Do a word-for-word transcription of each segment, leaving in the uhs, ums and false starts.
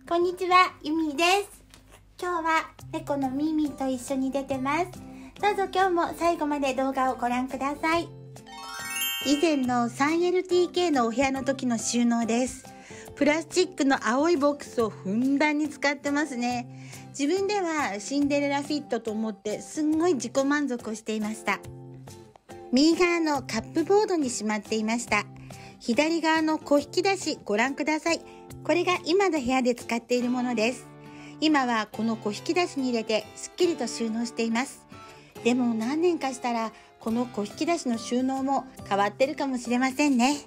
こんにちは、ゆみです。今日は猫のミミと一緒に出てます。どうぞ今日も最後まで動画をご覧ください。以前の スリーエルティーケー のお部屋の時の収納です。プラスチックの青いボックスをふんだんに使ってますね。自分ではシンデレラフィットと思ってすんごい自己満足をしていました。右側のカップボードにしまっていました。左側の小引き出しご覧ください。これが今の部屋で使っているものです。今はこの小引き出しに入れてすっきりと収納しています。でも何年かしたらこの小引き出しの収納も変わってるかもしれませんね。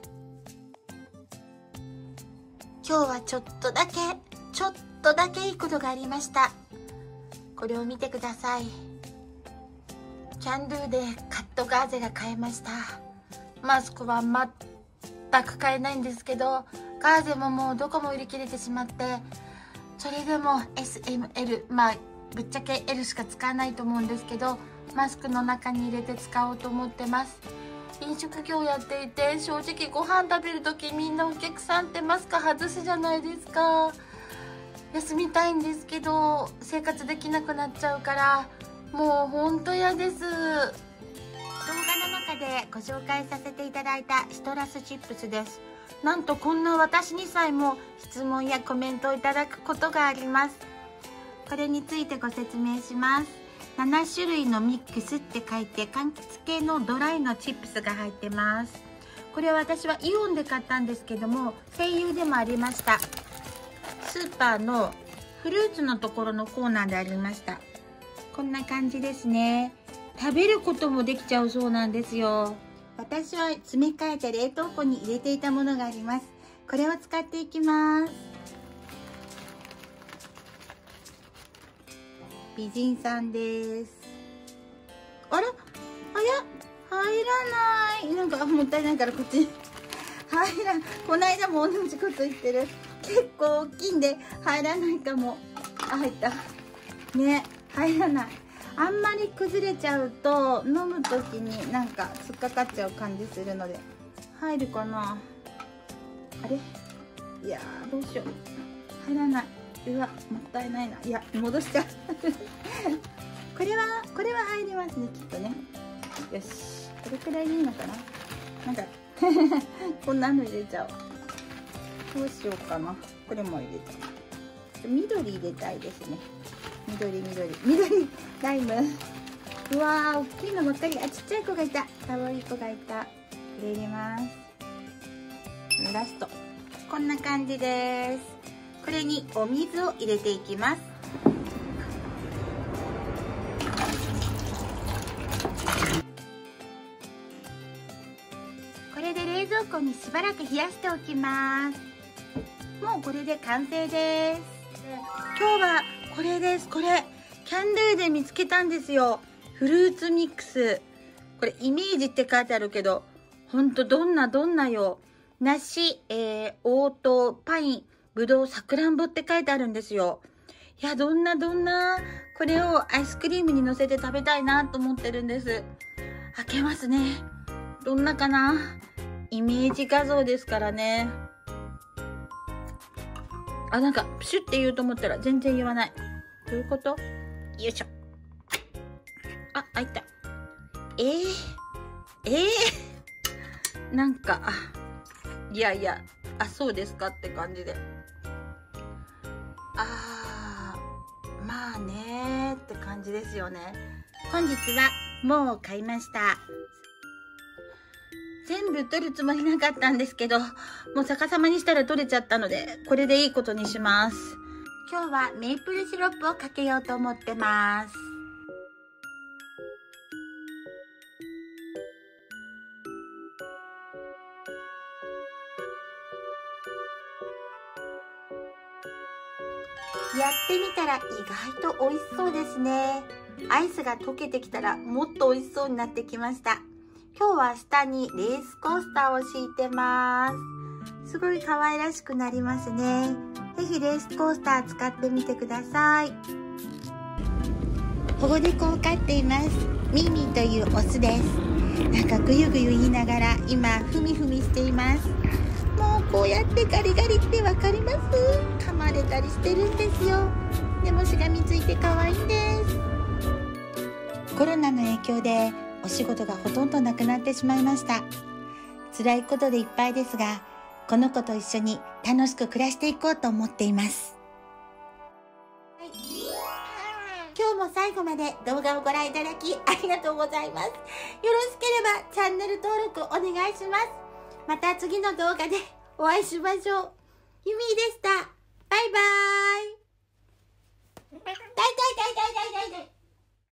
今日はちょっとだけちょっとだけいいことがありました。これを見てください。キャンドゥでカットガーゼが買えました。マスクは全く買えないんですけど、ガーゼももうどこも売り切れてしまって、それでも エスエムエル、まあぶっちゃけ エル しか使わないと思うんですけど、マスクの中に入れて使おうと思ってます。飲食業やっていて、正直ご飯食べる時みんなお客さんってマスク外すじゃないですか。休みたいんですけど生活できなくなっちゃうから、もうほんと嫌です。動画の中でご紹介させていただいたシトラスチップスです。なんとこんな私にさえも質問やコメントをいただくことがあります。これについてご説明します。ななしゅるいのミックスって書いて、柑橘系のドライのチップスが入ってます。これは私はイオンで買ったんですけども、声優でもありました。スーパーのフルーツのところのコーナーでありました。こんな感じですね。食べることもできちゃうそうなんですよ。私は詰め替えて冷凍庫に入れていたものがあります。これを使っていきます。美人さんです。あら、あや、入らない。なんかもったいないからこっち。入らん。この間も同じこと言ってる。結構大きいんで入らないかも。あ、入った。ね、入らない。あんまり崩れちゃうと飲む時になんか突っかかっちゃう感じするので、入るかな。あれ、いやーどうしよう。入らない。うわ、もったいないな。いや、戻しちゃう。これはこれは入りますね、きっとね。よし、これくらいでいいのかな。なんかこんなの入れちゃおう。どうしようかな。これも入れちゃう。緑入れたいですね。緑緑緑ライム。うわー、大きいのばっかり。あ、ちっちゃい子がいた。かわいい子がいた。これ入れます。ラストこんな感じです。これにお水を入れていきます。これで冷蔵庫にしばらく冷やしておきます。もうこれで完成です。今日はこれです。これキャンドゥで見つけたんですよ。フルーツミックス。これイメージって書いてあるけど、ほんとどんなどんなよ。梨、えー、黄桃、パイン、ぶどう、さくらんぼって書いてあるんですよ。いや、どんなどんな。これをアイスクリームに乗せて食べたいなと思ってるんです。開けますね。どんなかな。イメージ画像ですからね。あ、なんかプシュって言うと思ったら全然言わない。どういうこと？よいしょ。あ、開いた。えー、えー、なんか、いやいや、あ、そうですかって感じで。あー、まあねーって感じですよね。本日はもう買いました。全部取るつもりなかったんですけど、もう逆さまにしたら取れちゃったので、これでいいことにします。今日はメープルシロップをかけようと思ってます。やってみたら意外と美味しそうですね。アイスが溶けてきたらもっと美味しそうになってきました。今日は下にレースコースターを敷いてます。すごい可愛らしくなりますね。ぜひレースコースター使ってみてください。保護猫を飼っています。ミミというオスです。なんかぐゆぐゆ言いながら今ふみふみしています。もうこうやってガリガリってわかります？かままれたりしてるんですよ。でもしがみついて可愛いんです。コロナの影響でお仕事がほとんどなくなってしまいました。辛いことでいっぱいですが、この子と一緒に楽しく暮らしていこうと思っています。はい、今日も最後まで動画をご覧いただきありがとうございます。よろしければチャンネル登録お願いします。また次の動画でお会いしましょう。ゆみでした。バイバーイ。だいだいだいだいだいだいだい。